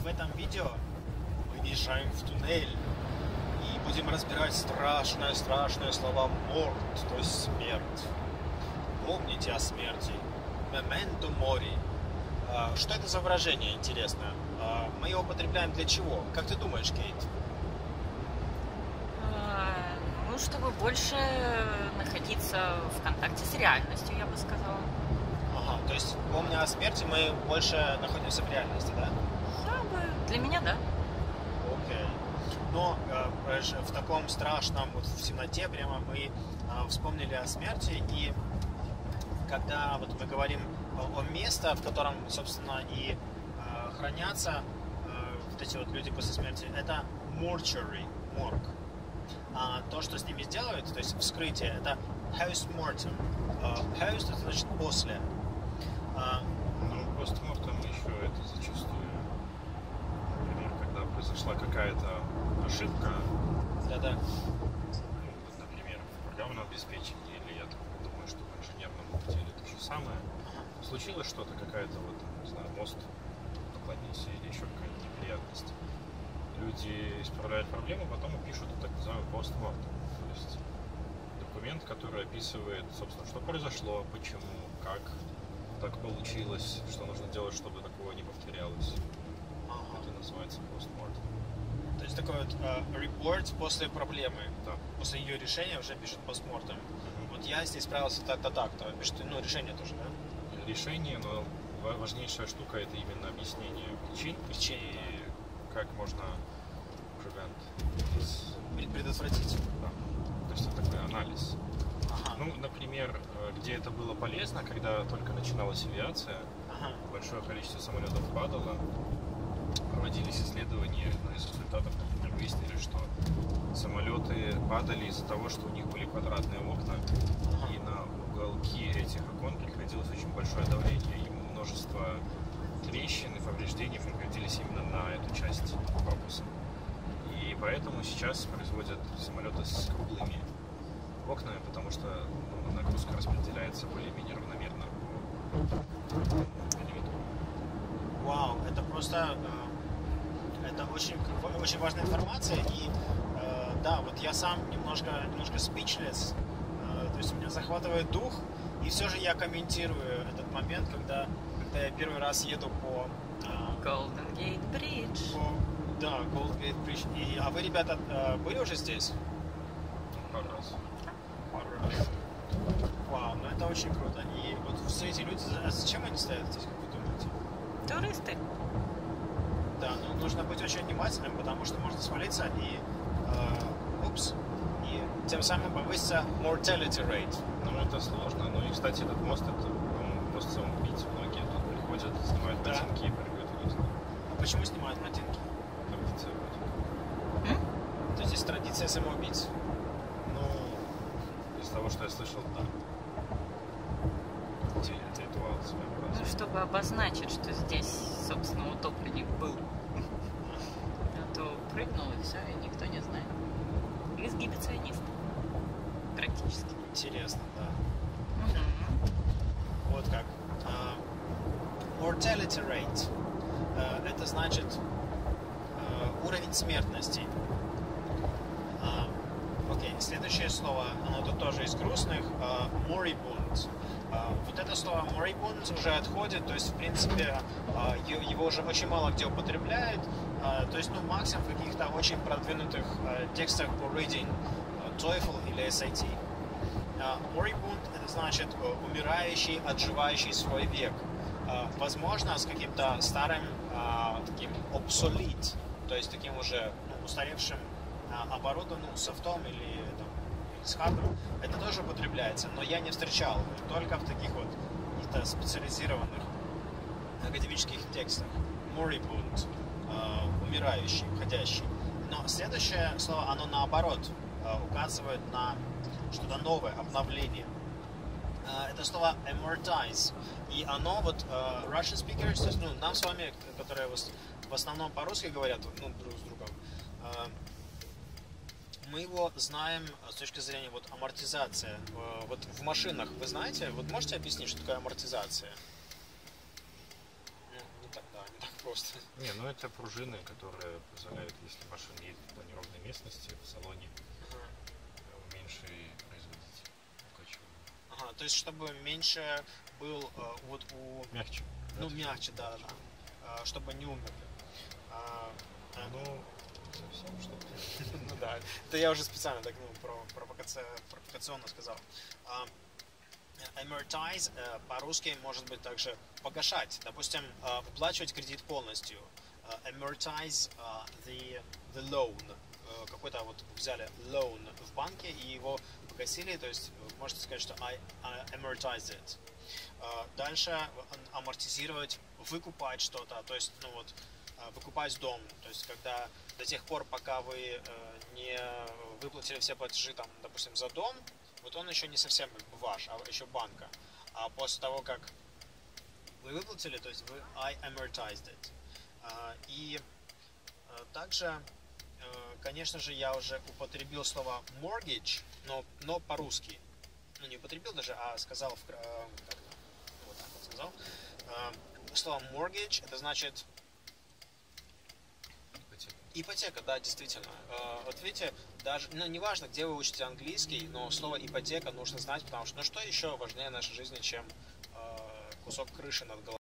этом видео мы въезжаем в туннель и будем разбирать страшные слова «морт», то есть смерть. Помните о смерти. «Memento mori». Что это за выражение, интересно? Мы его употребляем для чего? Как ты думаешь, Кейт? Ну, чтобы больше находиться в контакте с реальностью, я бы сказала. Ага, то есть, помня о смерти, мы больше находимся в реальности, да? Для меня, да. Окей. Но в таком страшном, вот в темноте прямо мы вспомнили о смерти, и когда вот мы говорим о месте, в котором, собственно, и хранятся вот эти вот люди после смерти, это mortuary, морг. А то, что с ними сделают, то есть вскрытие, это post-mortem. Post это значит после. Ну, постмортем еще это зачастую, например, когда произошла какая-то ошибка, Да-да. вот, например, в программном обеспечении, или я так думаю, что в инженерном деле то же самое, случилось что-то, какая-то вот, не знаю, мост наклонился или еще какая-то неприятность. Люди исправляют проблему, потом и пишут так называемый постмортем, то есть документ, который описывает, собственно, что произошло, почему, как так получилось, что нужно делать, чтобы такого не повторялось. Это называется постмортем. То есть такой вот report после проблемы, Да. после ее решения уже пишет постмортем. Вот я здесь справился так-то, так-то. Пишет, ну, решение тоже, да? Решение, но важнейшая штука это именно объяснение причин и как можно предотвратить. Да. То есть это такой анализ. Ага. Ну, например, где это было полезно, когда только начиналась авиация, большое количество самолетов падало, проводились исследования, но из результатов, например, выяснили, что самолеты падали из-за того, что у них были квадратные окна, и на уголки этих окон приходилось очень большое давление, и множество трещин и повреждений приходились именно на эту часть корпуса. И поэтому сейчас производят самолеты с круглыми окнами, потому что нагрузка распределяется более-менее равномерно по периметру. Вау, это просто это очень важная информация, и да, вот я сам немножко speechless, то есть меня захватывает дух, и все же я комментирую этот момент, когда я первый раз еду по Golden Gate Bridge. Да, Golden Gate Bridge. А вы, ребята, были уже здесь? Пару раз. Вау, ну это очень круто. И вот все эти люди, зачем они стоят здесь, как вы думаете? Туристы. Да, но нужно быть очень внимательным, потому что можно свалиться и тем самым повысится mortality rate. Ну, это сложно. Ну и, кстати, этот мост, это, по-моему, мост самоубийц. Многие тут приходят, снимают ботинки и прыгают вниз. А почему снимают ботинки? Традиция вроде. То есть здесь традиция самоубийц. Ну, из того, что я слышал, да. Это ритуал своеобразный. Ну, чтобы обозначить, что здесь, собственно, утопленник был. А то прыгнул и все, и никто не знает. Эксгибиционист. Практически. Интересно, да. Вот как. Mortality rate. Это значит уровень смертности. Окей, следующее слово, оно тут тоже из грустных. Moribund. Вот это слово moribund уже отходит, то есть, в принципе, его уже очень мало где употребляют. То есть, ну, максимум в каких-то очень продвинутых текстах по reading, TOEFL или SAT. Moribund — это значит умирающий, отживающий свой век. Возможно, с каким-то старым таким obsolete, то есть таким уже устаревшим оборудованным софтом или с хардом. Это тоже употребляется, но я не встречал только в таких вот каких-то специализированных академических текстах. Moribund, умирающий, уходящий. Но следующее слово, оно наоборот указывает на что-то новое, обновление. Это слово amortize. И оно вот Russian speakers, то есть, ну, нам с вами, которые в основном по-русски говорят, ну, друг с другом, мы его знаем с точки зрения вот амортизация. Вот в машинах, вы знаете, вот можете объяснить, что такое амортизация? Ну, не так просто. Не, ну это пружины, которые позволяют, если машина едет по неровной местности, в салоне меньше производить укачивание. Ага, то есть чтобы меньше был вот у... Мягче. Ну, мягче, да. Чтобы не умерли. Ну, совсем что-то. Ну да, это я уже специально так, провокационно сказал. Amortize по-русски может быть также погашать. Допустим, выплачивать кредит полностью. Amortize the loan. Какой-то вот взяли loan в банке и его погасили, то есть можете сказать, что I amortize it. Дальше амортизировать, выкупать что-то, то есть, ну вот, выкупать дом, то есть когда до тех пор, пока вы не выплатили все платежи, там, допустим, за дом, вот он еще не совсем ваш, а еще банка. А после того, как вы выплатили, то есть вы I amortized it. И также, конечно же, я уже употребил слово mortgage, но по-русски. Ну, не употребил даже, а сказал, вот так вот сказал. Слово mortgage, это значит ипотека, да, действительно. Вот видите, даже, ну, неважно, где вы учите английский, но слово ипотека нужно знать, потому что, ну, что еще важнее в нашей жизни, чем кусок крыши над головой.